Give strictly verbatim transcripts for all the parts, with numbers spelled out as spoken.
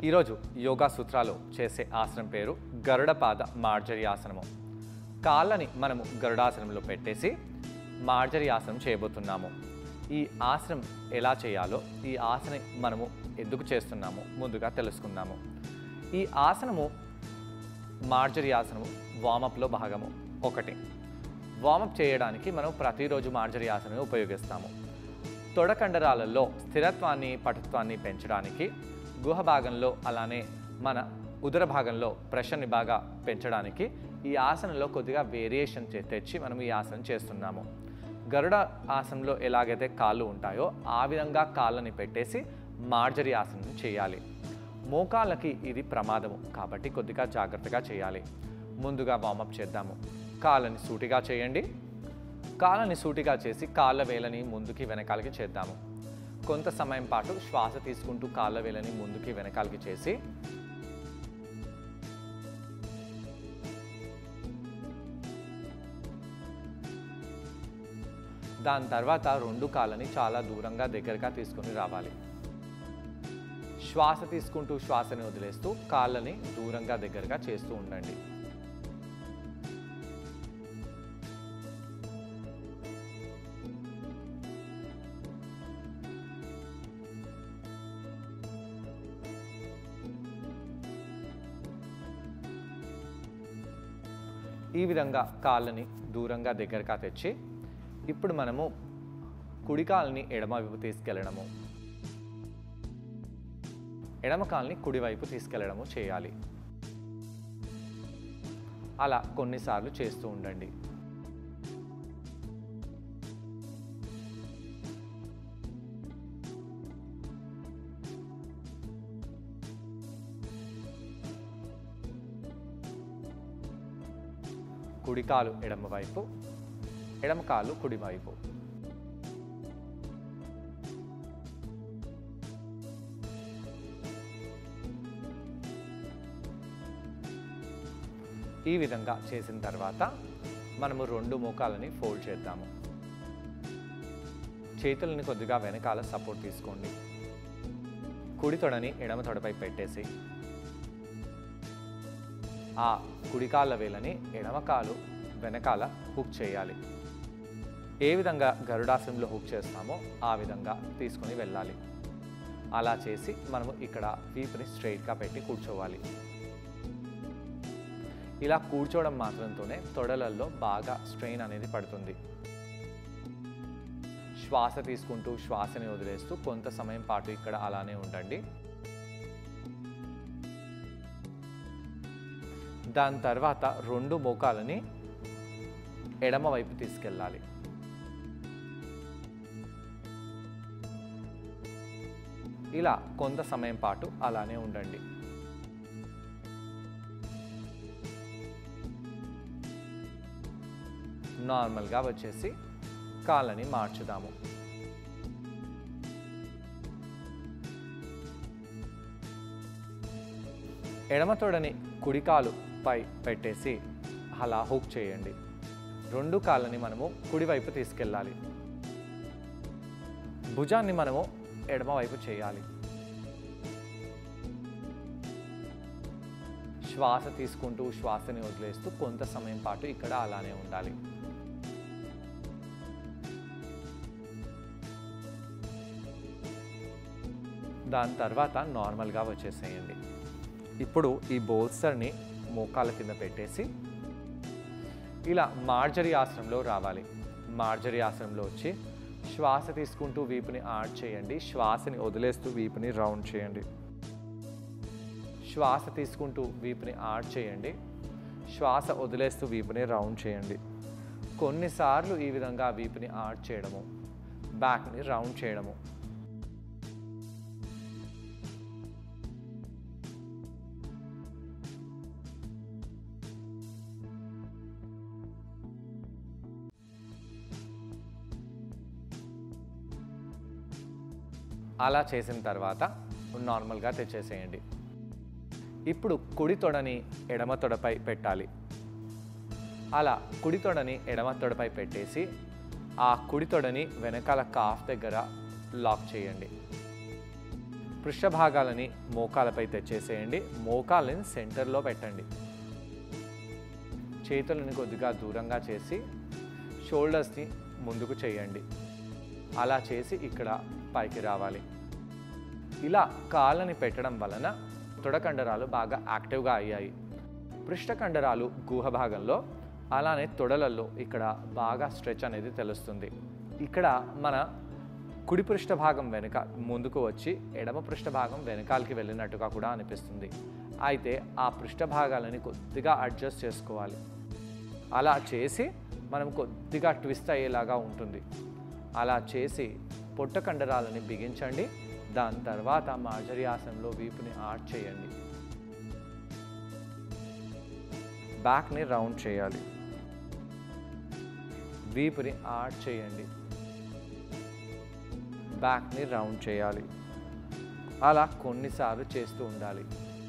ఈరోజు యోగా సూత్రాలు చేసే ఆసనం పేరు గరుడపాద మార్జరి ఆసనము. కాళ్ళని మనము గరుడాసనంలో పెట్టేసి మార్జరి ఆసనం చేయబోతున్నాము. ఈ ఆసనం ఎలా చేయాలో, ఈ ఆసనం మనము ఎందుకు చేస్తున్నామో ముందుగా తెలుసుకుందాము. ఈ ఆసనము మార్జరి ఆసనము వామప్లో భాగము ఒకటి. వామప్ చేయడానికి మనం ప్రతిరోజు మార్జరి ఆసనం ఉపయోగిస్తాము. తొడ కండరాలలో స్థిరత్వాన్ని పటుత్వాన్ని పెంచడానికి, గుహ భాగంలో అలానే మన ఉదర భాగంలో ప్రెషర్ని బాగా పెంచడానికి ఈ ఆసనంలో కొద్దిగా వేరియేషన్ తెచ్చి మనం ఈ ఆసనం చేస్తున్నాము. గరుడ ఆసనంలో ఎలాగైతే కాళ్ళు ఉంటాయో ఆ విధంగా కాళ్ళని పెట్టేసి మార్జరి ఆసనం చేయాలి. మోకాళ్ళకి ఇది ప్రమాదము కాబట్టి కొద్దిగా జాగ్రత్తగా చేయాలి. ముందుగా వామప్ చేద్దాము. కాళ్ళని సూటిగా చేయండి. కాళ్ళని సూటిగా చేసి కాళ్ళ వేలని ముందుకి వెనకాలకి చేద్దాము. కొంత సమయం పాటు శ్వాస తీసుకుంటూ కాళ్ళ వేలని ముందుకి వెనకాలకి చేసి దాని తర్వాత రెండు కాళ్ళని చాలా దూరంగా దగ్గరగా తీసుకొని రావాలి. శ్వాస తీసుకుంటూ శ్వాసని వదిలేస్తూ కాళ్ళని దూరంగా దగ్గరగా చేస్తూ ఉండండి. ఈ విధంగా కాళ్ళని దూరంగా దగ్గరగా తెచ్చి ఇప్పుడు మనము కుడి కాళ్ళని ఎడమ వైపు తీసుకెళ్ళడము, ఎడమ కాళ్ళని కుడివైపు తీసుకెళ్ళడము చేయాలి. అలా కొన్నిసార్లు చేస్తూ ఉండండి. కుడి కాలు ఎడమ వైపు, ఎడమ కాలు కుడివైపు. ఈ విధంగా చేసిన తర్వాత మనము రెండు మోకాలని ఫోల్డ్ చేద్దాము. చేతులని కొద్దిగా వెనకాల సపోర్ట్ తీసుకోండి. కుడి తొడని ఎడమ తొడపై పెట్టేసి ఆ కుడి కాళ్ళ వేలని ఎడమ కాలు వెనకాల హుక్ చేయాలి. ఏ విధంగా గరుడాసనంలో హుక్ చేస్తామో ఆ విధంగా తీసుకొని వెళ్ళాలి. అలా చేసి మనము ఇక్కడ వీపుని స్ట్రైట్గా పెట్టి కూర్చోవాలి. ఇలా కూర్చోవడం మాత్రంతోనే తొడలలో బాగా స్ట్రెయిన్ అనేది పడుతుంది. శ్వాస తీసుకుంటూ శ్వాసని వదిలేస్తూ కొంత సమయం పాటు ఇక్కడ అలానే ఉండండి. దాని తర్వాత రెండు మోకాలని ఎడమ వైపు తీసుకెళ్ళాలి. ఇలా కొంత సమయం పాటు అలానే ఉండండి. నార్మల్గా వచ్చేసి కాళ్ళని మార్చుదాము. ఎడమ తొడని కుడి కాలు పై పెట్టేసి అలా హుక్ చేయండి. రెండు కాళ్ళని మనము కుడివైపు తీసుకెళ్ళాలి. భుజాన్ని మనము ఎడమవైపు చేయాలి. శ్వాస తీసుకుంటూ శ్వాసని వదిలేస్తూ కొంత సమయం పాటు ఇక్కడ అలానే ఉండాలి. దాని తర్వాత నార్మల్గా వచ్చేసేయండి. ఇప్పుడు ఈ బోల్స్టర్ని మోకాళ్ళ కింద పెట్టేసి ఇలా మార్జరి ఆసనంలో రావాలి. మార్జరి ఆసనంలో వచ్చి శ్వాస తీసుకుంటూ వీపుని ఆడ్ చేయండి. శ్వాసని వదిలేస్తూ వీపుని రౌండ్ చేయండి. శ్వాస తీసుకుంటూ వీపుని ఆడ్ చేయండి. శ్వాస వదిలేస్తూ వీపుని రౌండ్ చేయండి. కొన్నిసార్లు ఈ విధంగా వీపుని ఆడ్ చేయడము, బ్యాక్ని రౌండ్ చేయడము. అలా చేసిన తర్వాత నార్మల్గా తెచ్చేసేయండి. ఇప్పుడు కుడి తొడని ఎడమ తొడపై పెట్టాలి. అలా కుడి తొడని ఎడమ తొడపై పెట్టేసి ఆ కుడి తొడని వెనకాల కాఫ్ దగ్గర లాక్ చేయండి. పృష్ఠ భాగాలని మోకాలపై తెచ్చేసేయండి. మోకాలని సెంటర్లో పెట్టండి. చేతులను కొద్దిగా దూరంగా చేసి షోల్డర్స్ని ముందుకు చేయండి. అలా చేసి ఇక్కడ పైకి రావాలి. ఇలా కాళ్ళని పెట్టడం వలన తొడకండరాలు బాగా యాక్టివ్గా అయ్యాయి. పృష్ఠ కండరాలు గుహ భాగంలో, అలానే తొడలలో ఇక్కడ బాగా స్ట్రెచ్ అనేది తెలుస్తుంది. ఇక్కడ మన కుడి పృష్ఠ భాగం వెనుక ముందుకు వచ్చి ఎడమ పృష్ఠ భాగం వెనకాలకి వెళ్ళినట్టుగా కూడా అనిపిస్తుంది. అయితే ఆ పృష్ఠ భాగాలని కొద్దిగా అడ్జస్ట్ చేసుకోవాలి. అలా చేసి మనం కొద్దిగా ట్విస్ట్ అయ్యేలాగా ఉంటుంది. అలా చేసి పొట్ట కండరాలని బిగించండి. దాని తర్వాత మార్జరీ ఆసనంలో వీపుని ఆర్చ్ చేయండి. బ్యాక్ని రౌండ్ చేయాలి. వీపుని ఆర్చ్ చేయండి. బ్యాక్ని రౌండ్ చేయాలి. అలా కొన్నిసార్లు చేస్తూ ఉండాలి.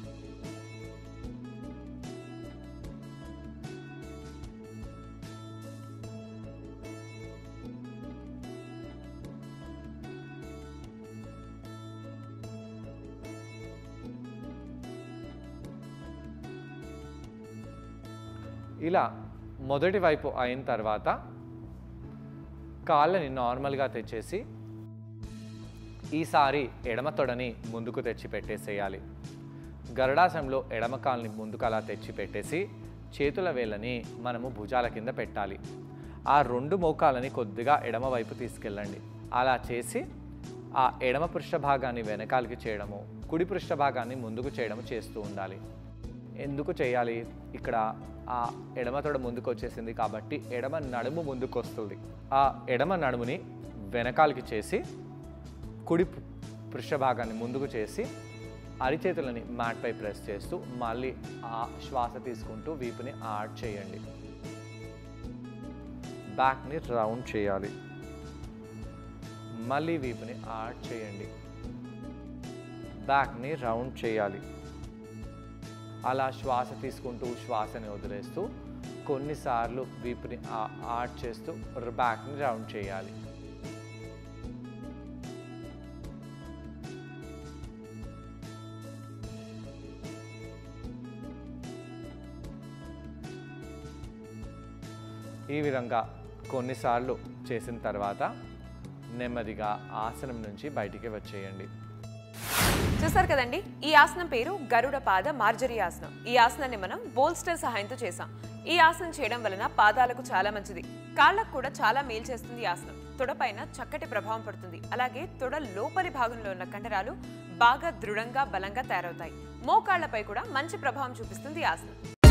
ఇలా మొదటి వైపు అయిన తర్వాత కాళ్ళని నార్మల్గా తెచ్చేసి ఈసారి ఎడమ తొడని ముందుకు తెచ్చి పెట్టేసేయాలి. గరుడాసనంలో ఎడమ కాళ్ళని ముందుకు అలా తెచ్చి పెట్టేసి చేతుల వేళ్ళని మనము భుజాల కింద పెట్టాలి. ఆ రెండు మోకాలని కొద్దిగా ఎడమ వైపు తీసుకెళ్ళండి. అలా చేసి ఆ ఎడమ పృష్ఠ భాగాన్ని వెనకాలకి చేయడము, కుడి పృష్ఠ భాగాన్ని ముందుకు చేయడము చేస్తూ ఉండాలి. ఎందుకు చేయాలి? ఇక్కడ ఆ ఎడమ తొడ ముందుకు వచ్చేసింది కాబట్టి ఎడమ నడుము ముందుకు వస్తుంది. ఆ ఎడమ నడుముని వెనకాలకి చేసి కుడి పృష్ఠ భాగాన్ని ముందుకు చేసి అరిచేతులని మ్యాట్పై ప్రెస్ చేస్తూ మళ్ళీ ఆ శ్వాస తీసుకుంటూ వీపుని ఆర్చ్ చేయండి. బ్యాక్ని రౌండ్ చేయాలి. మళ్ళీ వీపుని ఆర్చ్ చేయండి. బ్యాక్ని రౌండ్ చేయాలి. అలా శ్వాస తీసుకుంటూ శ్వాసని వదిలేస్తూ కొన్నిసార్లు వీపుని ఆర్చ్ చేస్తూ బ్యాక్ని రౌండ్ చేయాలి. ఈ విధంగా కొన్నిసార్లు చేసిన తర్వాత నెమ్మదిగా ఆసనం నుంచి బయటికి వచ్చేయండి. చూసారు కదండి, ఈ ఆసనం పేరు గరుడ పాద మార్జరీ ఆసనం. ఈ ఆసనాన్ని మనం బోల్స్టర్ సహాయంతో చేసాం. ఈ ఆసనం చేయడం వలన పాదాలకు చాలా మంచిది, కాళ్ళకు కూడా చాలా మేలు చేస్తుంది. ఈ ఆసనం తొడపైన చక్కటి ప్రభావం పడుతుంది. అలాగే తొడ లోపలి భాగంలో ఉన్న కండరాలు బాగా దృఢంగా బలంగా తయారవుతాయి. మోకాళ్లపై కూడా మంచి ప్రభావం చూపిస్తుంది ఈ ఆసనం.